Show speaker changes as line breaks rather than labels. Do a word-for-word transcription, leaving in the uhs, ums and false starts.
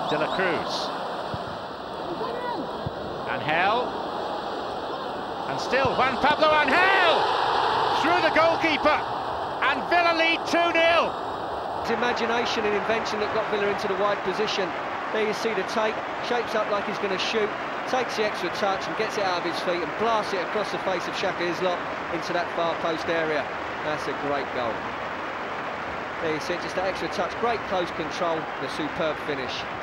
De La Cruz. Angel. And still Juan Pablo Angel! Through the goalkeeper. And Villa lead two nil.
It's imagination and invention that got Villa into the wide position. There you see the take, shapes up like he's going to shoot, takes the extra touch and gets it out of his feet and blasts it across the face of Shaka Hislop into that far post area. That's a great goal. There you see it, just that extra touch, great close control, and a superb finish.